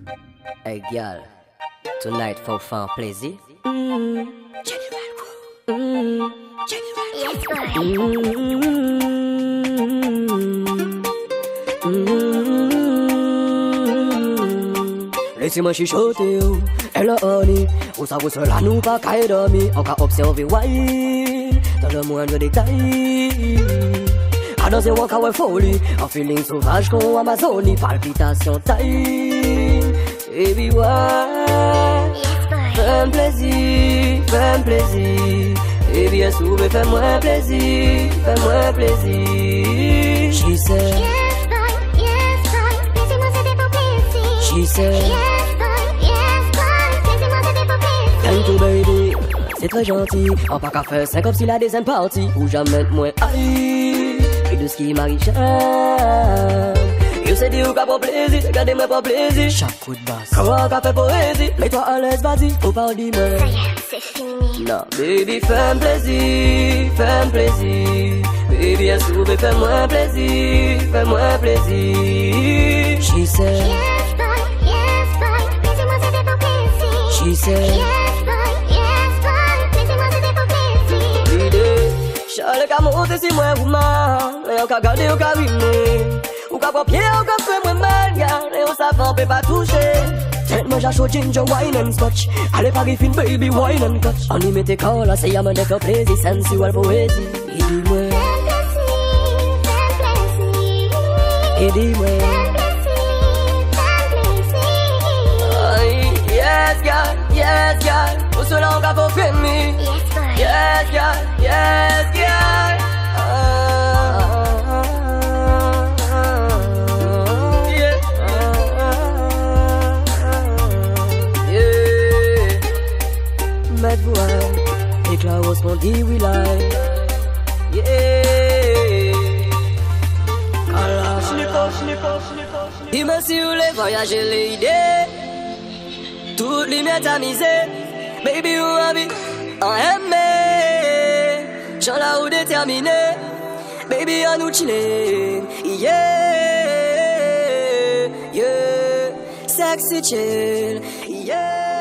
Hey girl, tonight faut faire plaisir. General Crew. Yes, boy. Laissez-moi chuchoter, oh, elle a honey. Où ça vous cela nous pas qu'à dormir. On va observer why dans le moindre détail. À danser walk away folie, un feeling sauvage comme Amazonie, palpitation taille. Baby why? Yes, boy. Fais-moi plaisir. Et bien sûr, fais-moi plaisir, fais-moi plaisir. She said, Yes, boy. Yes, boy. Laissez-moi céder pour plaisir. she said, Yes, boy. Yes, boy. Laissez-moi céder pour plaisir. thank you baby, c'est très gentil. On pas qu'à faire 5 comme si la deuxième partie. Ou jamais moins aïe. Et de ce qui m'arrive je sais dire ou qu'à pas plaisir, regardez-moi pas plaisir. Chaque coup de basse, comment qu'à fait poésie. Mets-toi à l'aise, vas-y, faut pas dire moi. Ça y est, c'est fini. Non, baby, fais-moi plaisir, fais-moi plaisir. Baby, bien sûr, fais-moi plaisir, fais-moi plaisir. She said, Yes, boy. Yes, boy. Laissez-moi céder pour plaisir. she said, Yes, boy. Yes, boy. Laissez-moi céder pour plaisir. l'idée, Charles qu'a monté si moi woman, et on qu'a gardé, on qu'a rimé. Ou qu'a pied, on qu'a fait moi mal, et on s'avance, peut pas toucher. Tête-moi j'ai chaud ginger wine and scotch. Allez Paris-Fin baby wine and touch. On y met tes corps là, c'est y'a me faire plaisir. Sensual poésie, et dis-moi, Fais plaisir. et dis-moi. Aïe, yes girl, pour cela on qu'a fait filmer. Yes, boy. Yes girl, yes girl. Mad boy, éclat rose qu'on dit we like. Yeah. Dis-moi si vous voulez voyager les idées. Toutes les miettes amusées. Baby, ou envie en aimer. J'en la ou déterminé. Baby, en nous chiller. Yeah, yeah. Sexy chill. Yeah.